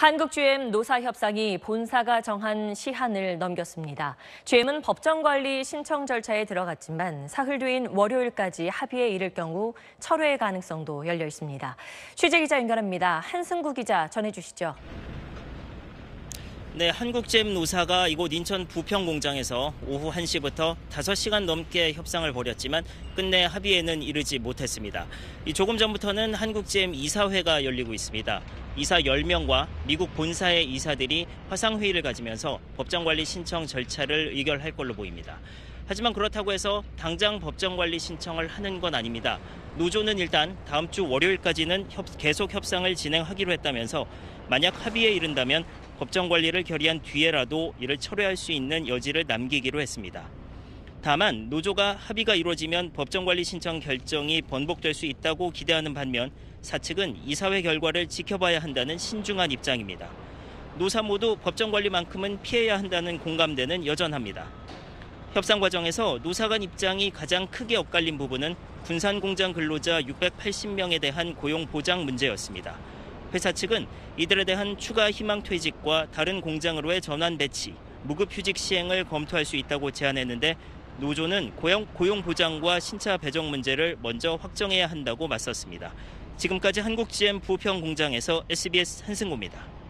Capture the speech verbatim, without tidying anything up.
한국지엠 노사협상이 본사가 정한 시한을 넘겼습니다. 지엠은 법정관리 신청 절차에 들어갔지만 사흘 뒤인 월요일까지 합의에 이를 경우 철회 가능성도 열려 있습니다. 취재기자 연결합니다. 한승구 기자 전해주시죠. 네, 한국지엠 노사가 이곳 인천 부평 공장에서 오후 한 시부터 다섯 시간 넘게 협상을 벌였지만 끝내 합의에는 이르지 못했습니다. 이 조금 전부터는 한국지엠 이사회가 열리고 있습니다. 이사 열 명과 미국 본사의 이사들이 화상회의를 가지면서 법정관리 신청 절차를 의결할 걸로 보입니다. 하지만 그렇다고 해서 당장 법정관리 신청을 하는 건 아닙니다. 노조는 일단 다음 주 월요일까지는 협, 계속 협상을 진행하기로 했다면서 만약 합의에 이른다면 법정관리를 결의한 뒤에라도 이를 철회할 수 있는 여지를 남기기로 했습니다. 다만 노조가 합의가 이루어지면 법정관리 신청 결정이 번복될 수 있다고 기대하는 반면 사측은 이사회 결과를 지켜봐야 한다는 신중한 입장입니다. 노사 모두 법정관리만큼은 피해야 한다는 공감대는 여전합니다. 협상 과정에서 노사 간 입장이 가장 크게 엇갈린 부분은 군산공장 근로자 육백팔십 명에 대한 고용 보장 문제였습니다. 회사 측은 이들에 대한 추가 희망 퇴직과 다른 공장으로의 전환 배치, 무급휴직 시행을 검토할 수 있다고 제안했는데 노조는 고용, 고용 보장과 신차 배정 문제를 먼저 확정해야 한다고 맞섰습니다. 지금까지 한국지엠 부평 공장에서 에스비에스 한승구입니다.